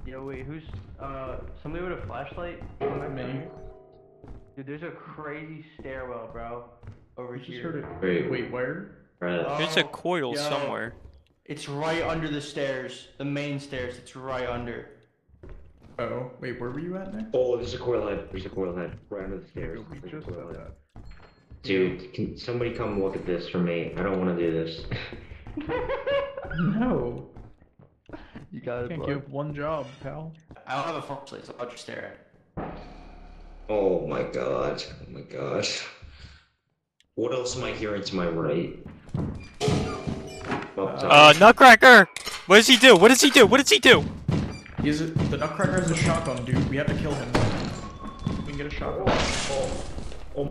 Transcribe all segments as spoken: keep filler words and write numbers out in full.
Yo, wait, who's, uh, somebody with a flashlight? Me. Dude, there's a crazy stairwell, bro. Over just here. heard it. Wait, Wait, where? right. There's a coil yo. somewhere. It's right under the stairs. The main stairs. It's right under. Oh, wait, where were you at, Nick? Oh, there's a coil head. There's a coil head right under the stairs. We There's a just coil said head. that. Dude, can somebody come look at this for me? I don't want to do this. No. You got it, Can't bro. give one job, pal. I don't have a flashlight, so I'll just stare at it. Oh my god. Oh my god. What else am I hearing to my right? Up top. Uh, Nutcracker! What does he do? What does he do? What does he do? He's a, the Nutcracker has a shotgun, dude. We have to kill him. We can get a shotgun. Oh, oh.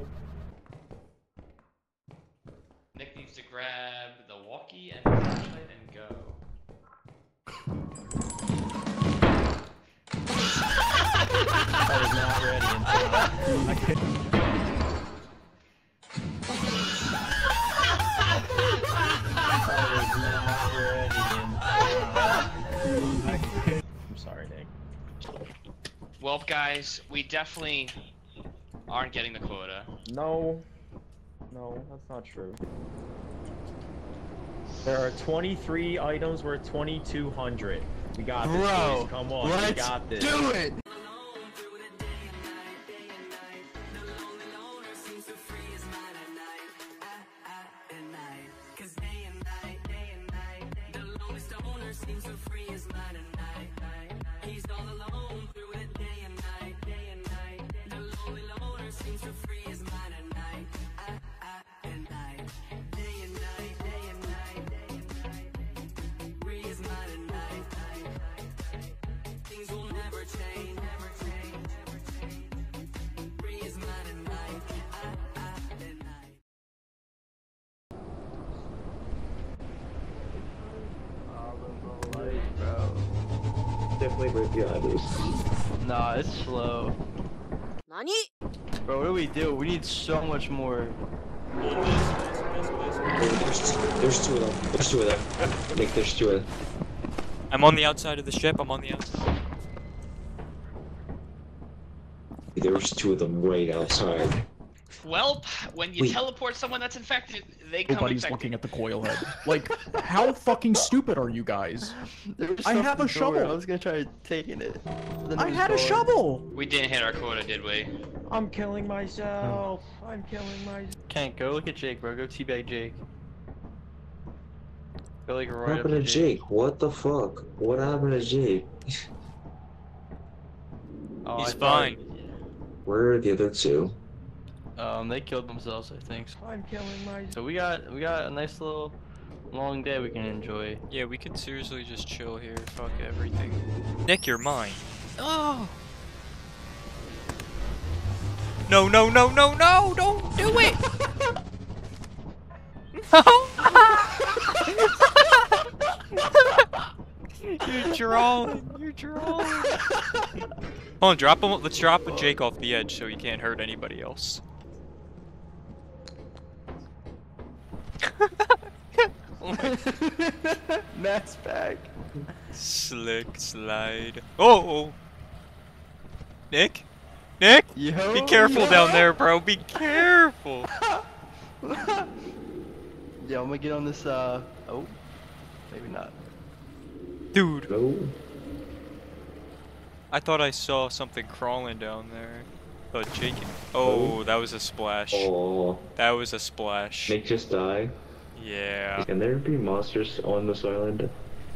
Nick needs to grab the walkie and the flashlight and go. I was not ready in time. I can't. I'm sorry, Nick. Well, guys, we definitely aren't getting the quota. No. No, that's not true. There are twenty-three items worth twenty-two hundred. We got this, Bro, boys. Come on, we let's got this. do it! Definitely right behind us. Nah, it's slow. Nani? Bro, what do we do? We need so much more. There's, there's two of them. There's two of them. Nick, there's two of them. I'm on the outside of the ship. I'm on the outside. There's two of them right outside. Well, when you Wait. teleport someone that's infected, they come Nobody's infected. looking at the coil head. Like, how fucking stupid are you guys? I have a shovel. I was gonna try taking it. Then I it was had a gone. shovel! We didn't hit our quota, did we? I'm killing myself. I'm killing myself. Can't go look at Jake, bro. Go teabag Jake. Go like What right up happened to Jake? What the fuck? What happened to Jake? Oh, He's I thought- fine. Where are the other two? Um, they killed themselves, I think. I'm killing myself. So we got we got a nice little long day we can enjoy. Yeah, we could seriously just chill here. Fuck everything. Nick, you're mine. Oh! No, no, no, no, no! Don't do it! No! You're drawing. You're drawing. Hold on, drop him. Let's drop Jake off the edge so he can't hurt anybody else. Matt's back. Slick slide. Oh, oh! Nick? Nick? Yo, Be careful yo. down there, bro. Be careful. Yeah, I'm gonna get on this, uh, oh, maybe not. Dude, No. I thought I saw something crawling down there. Oh, Jake. Oh, that was a splash. Oh, That was a splash. Nick just died. Yeah. Can there be monsters on this island?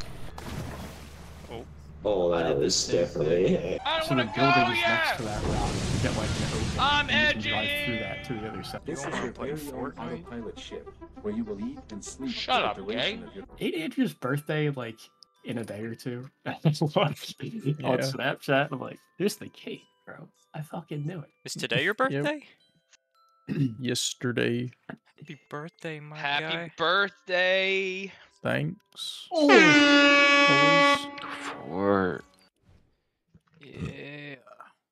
Oh. Oh, that was definitely. I So don't the wanna building go is yet! next to that route. You get like an open. I'm and you can drive edgy! through that to the other side. This You is wanna your play very own Fortnite? autopilot ship, where you will eat and sleep Shut for up, the duration gay. of your Ain't Andrew's birthday like in a day or two? I watched on Yeah. Snapchat. I'm like, there's the cake, bro. I fucking knew it. Is today your birthday? Yesterday. Happy birthday, my Happy guy. birthday! Thanks. Four. Yeah.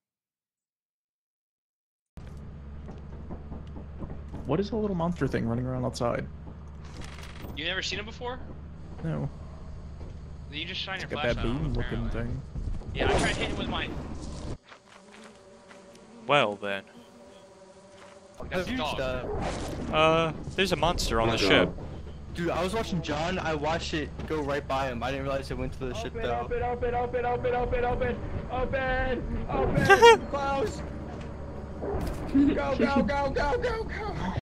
What is a little monster thing running around outside? You never seen him before? No. You just shine It's your like a flashlight on him, baboon looking apparently. thing. Yeah, I tried hitting it with mine. Well then. That's a dog. Uh, there's a monster on My the God. ship. Dude, I was watching John. I watched it go right by him. I didn't realize it went to the ship Open, though. open, open, open, open, open, open, open, open, Klaus! Go, go, go, go, go, go!